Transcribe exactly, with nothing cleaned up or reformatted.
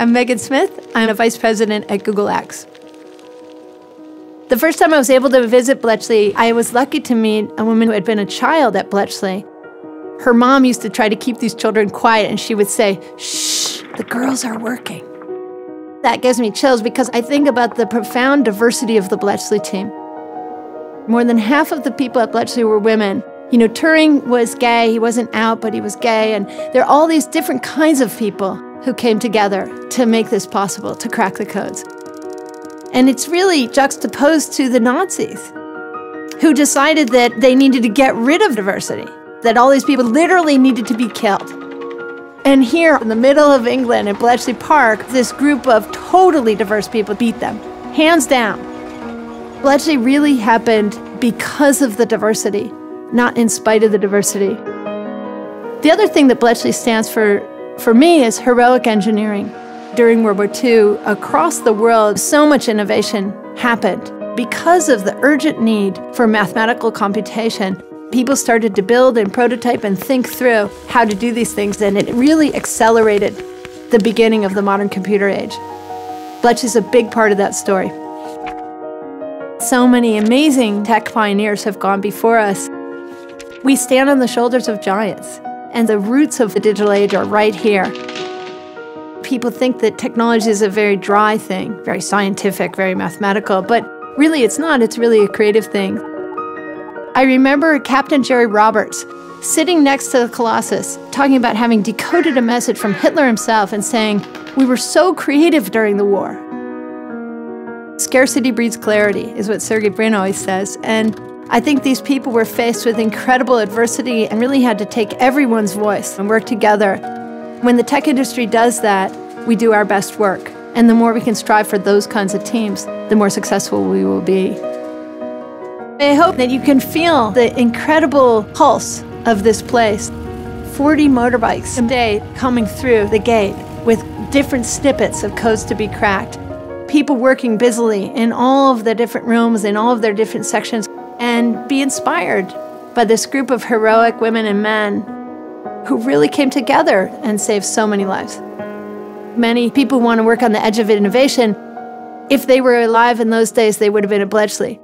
I'm Megan Smith. I'm a vice president at Google X. The first time I was able to visit Bletchley, I was lucky to meet a woman who had been a child at Bletchley. Her mom used to try to keep these children quiet, and she would say, "Shh, the girls are working." That gives me chills because I think about the profound diversity of the Bletchley team. More than half of the people at Bletchley were women. You know, Turing was gay, he wasn't out, but he was gay, and there are all these different kinds of people who came together to make this possible, to crack the codes. And it's really juxtaposed to the Nazis, who decided that they needed to get rid of diversity, that all these people literally needed to be killed. And here in the middle of England, in Bletchley Park, this group of totally diverse people beat them, hands down. Bletchley really happened because of the diversity, not in spite of the diversity. The other thing that Bletchley stands for, for me, is heroic engineering. During World War Two, across the world, so much innovation happened. Because of the urgent need for mathematical computation, people started to build and prototype and think through how to do these things, and it really accelerated the beginning of the modern computer age. Bletchley's a big part of that story. So many amazing tech pioneers have gone before us. We stand on the shoulders of giants, and the roots of the digital age are right here. People think that technology is a very dry thing, very scientific, very mathematical, but really it's not. It's really a creative thing. I remember Captain Jerry Roberts sitting next to the Colossus, talking about having decoded a message from Hitler himself and saying, "We were so creative during the war." Scarcity breeds clarity, is what Sergey Brin always says. And I think these people were faced with incredible adversity and really had to take everyone's voice and work together. When the tech industry does that, we do our best work. And the more we can strive for those kinds of teams, the more successful we will be. I hope that you can feel the incredible pulse of this place. forty motorbikes a day coming through the gate with different snippets of codes to be cracked. People working busily in all of the different rooms, in all of their different sections, and be inspired by this group of heroic women and men who really came together and saved so many lives. Many people want to work on the edge of innovation. If they were alive in those days, they would have been at Bletchley.